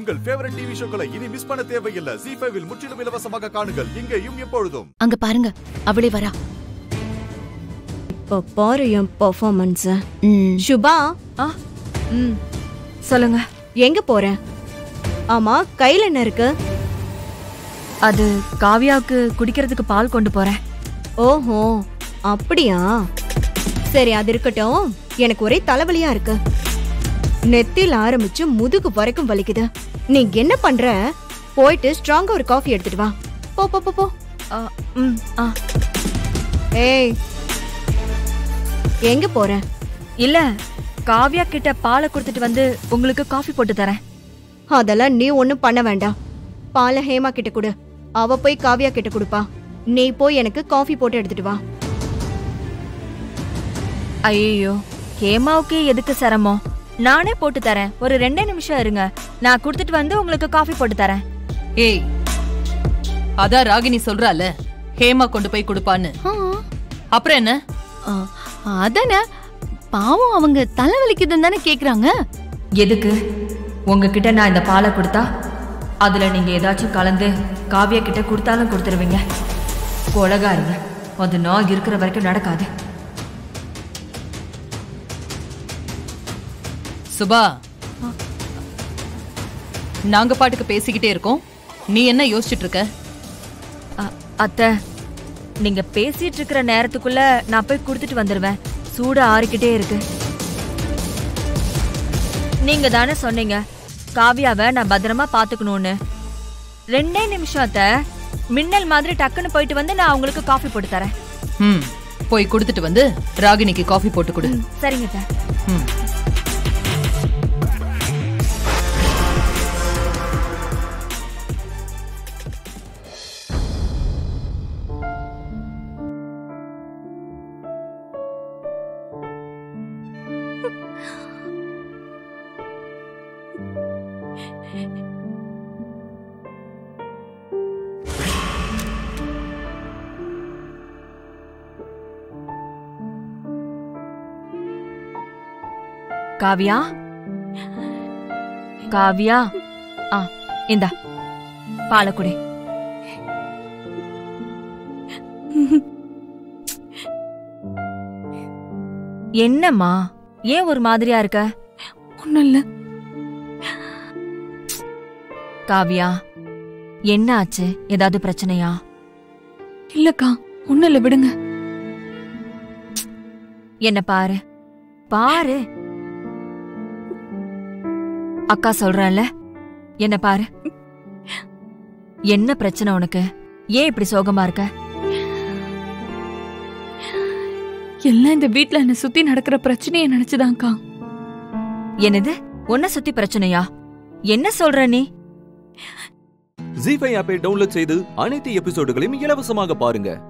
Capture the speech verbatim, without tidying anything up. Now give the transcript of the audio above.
உங்கள் favourite TV ஷோக்களை இனி miss பண்ண தேவையில்லை. ஜீ ஃபைவ் இல் முற்றிலும் இலவசமாக காணுங்கள். இங்கேயும் எப்பொழுதும். அங்க பாருங்க, அவளே வரா. இப்போ பாரு என் பெர்ஃபார்மன்ஸ். சுபா, ம் சொல்லுங்க. எங்க போற? ஆமா, கையில என்ன இருக்கு? அது காவியாவுக்கு குடிக்கிறதுக்கு பால் கொண்டு போறேன். ஓஹோ, அப்படியா? சரி, அது இருக்கட்டும். எனக்கு ஒரே தலைவலியா இருக்கு. நெத்தில ஆரம்பிச்சு முதுகு வரைக்கும் வலிக்குது. நீ என்ன பண்ற? போயிட்டு ஸ்ட்ராங்கா ஒரு காஃபி எடுத்துட்டு வா. போ போ போ போ. ம் ஆ. ஏய், எங்க போற? இல்ல, காவியா கிட்ட பாலை கொடுத்துட்டு வந்து உங்களுக்கு காஃபி போட்டு தரேன். அதெல்லாம் நீ ஒண்ணும் பண்ண வேண்டாம். பாலை ஹேமா கிட்ட கொடு. அவ போய் காவியா கிட்ட கொடுப்பா. நீ போய் எனக்கு காஃபி போட்டு எடுத்துட்டு வா. ஐயோ, ஹேமாவுக்கு எதுக்கு சிரமம்? நானே போட்டு தரேன். ஒரு ரெண்டே நிமிஷம் இருங்க, நான் குடுத்துட்டு வந்து உங்களுக்கு காஃபி போட்டு தரேன். ஏய், அதான் ராகினி சொல்றால, ஹேமா கொண்டு போய் கொடுப்பான்னு. அப்புறம் என்ன? அதானே, பாவம் அவங்க தலைவலிக்குதுன்னு தானே கேக்குறாங்க. எதுக்கு? உங்ககிட்ட நான் இந்த பாலை கொடுத்தா அதுல நீங்க ஏதாச்சும் கலந்து காவியா கிட்ட கொடுத்தாலும் கொடுத்துருவீங்க. கொலகாரிங்க, அது நான் இருக்கிற வரைக்கும் நடக்காது. சுபா, நாங்க பாட்டுக்கு பேசிக்கிட்டே இருக்கோம், நீ என்ன யோசிச்சுட்டு இருக்க? அத்தை, நீங்க பேசிட்டு இருக்கிற நேரத்துக்குள்ள நான் போய் குடுத்துட்டு வந்துருவேன். சூடு ஆறிக்கிட்டே இருக்கு. நீங்க தானே சொன்னீங்க காவியாவை நான் பத்திரமா பாத்துக்கணும்னு. ரெண்டே நிமிஷத்த மின்னல் மாதிரி டக்குன்னு போயிட்டு வந்து நான் உங்களுக்கு காஃபி போட்டு தரேன். ம், போய் கொடுத்துட்டு வந்து ராகினிக்கு காஃபி போட்டு கொடு. சரிங்க அத்தை. ம். காவியா, காவியா, ஆ இந்தா பாலை குடி. என்னம்மா, ஏன் ஒரு மாதிரியா இருக்க? ஒண்ணும் இல்ல. காவியா, என்ன ஆச்சு? ஏதாவது பிரச்சனையா? இல்லக்கா, ஒண்ணும் இல்ல, விடுங்க. என்ன பாரு பாரு, அக்கா சொல்றேன்ல, என்ன பாரு. என்ன பிரச்சனை உனக்கு? ஏன் இப்படி சோகமா இருக்க? எல்லாம் இந்த வீட்ல என்ன சுத்தி நடக்கிற பிரச்சனையை நினைச்சுதான்க்கா. என்னது, உன்னை சுத்தி பிரச்சனையா? என்ன சொல்ற நீ? ஜீ ஃபைவ் ஆப்பை டவுன்லோட் செய்து அனைத்து எபிசோடுகளையும் இலவசமாக பாருங்க.